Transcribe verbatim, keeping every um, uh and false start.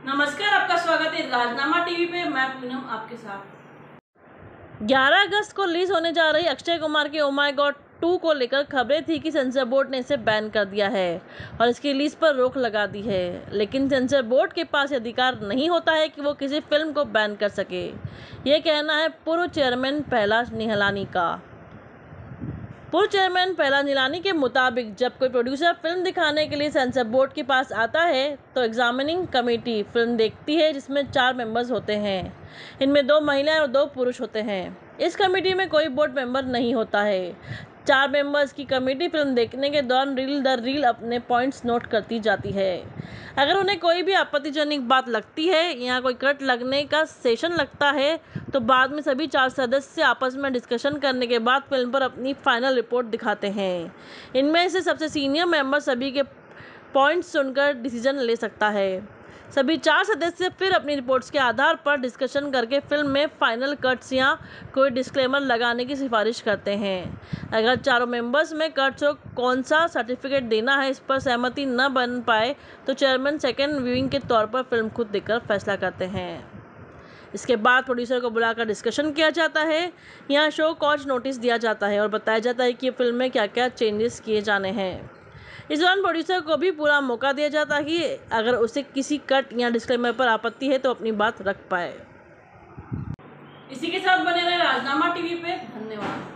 नमस्कार, आपका स्वागत है राजनामा टीवी पे। मैं पूनम आपके साथ। ग्यारह अगस्त को रिलीज होने जा रही अक्षय कुमार की ओ माय गॉड टू को लेकर खबरें थी कि सेंसर बोर्ड ने इसे बैन कर दिया है और इसकी रिलीज पर रोक लगा दी है। लेकिन सेंसर बोर्ड के पास अधिकार नहीं होता है कि वो किसी फिल्म को बैन कर सके। ये कहना है पूर्व चेयरमैन पहलाज निहलानी का। पूर्व चेयरमैन पहलाज निहलानी के मुताबिक जब कोई प्रोड्यूसर फिल्म दिखाने के लिए सेंसर बोर्ड के पास आता है तो एग्जामिनिंग कमेटी फिल्म देखती है, जिसमें चार मेंबर्स होते हैं। इनमें दो महिलाएं और दो पुरुष होते हैं। इस कमेटी में कोई बोर्ड मेंबर नहीं होता है। चार मेंबर्स की कमेटी फिल्म देखने के दौरान रील दर रील अपने पॉइंट्स नोट करती जाती है। अगर उन्हें कोई भी आपत्तिजनक बात लगती है या कोई कट लगने का सेशन लगता है तो बाद में सभी चार सदस्य आपस में डिस्कशन करने के बाद फिल्म पर अपनी फाइनल रिपोर्ट दिखाते हैं। इनमें से सबसे सीनियर मेंबर सभी के पॉइंट्स सुनकर डिसीजन ले सकता है। सभी चार सदस्य फिर अपनी रिपोर्ट्स के आधार पर डिस्कशन करके फिल्म में फाइनल कट्स या कोई डिस्क्लेमर लगाने की सिफारिश करते हैं। अगर चारों मेंबर्स में कट्स को कौन सा सर्टिफिकेट देना है इस पर सहमति न बन पाए तो चेयरमैन सेकेंड व्यूइंग के तौर पर फिल्म खुद देखकर फैसला करते हैं। इसके बाद प्रोड्यूसर को बुलाकर डिस्कशन किया जाता है। यहाँ शो कॉज नोटिस दिया जाता है और बताया जाता है कि फिल्म में क्या क्या चेंजेस किए जाने हैं। इस दौरान प्रोड्यूसर को भी पूरा मौका दिया जाता है कि अगर उसे किसी कट या डिस्क्लेमर पर आपत्ति है तो अपनी बात रख पाए। इसी के साथ बने रहे राजनामा टीवी पे। धन्यवाद।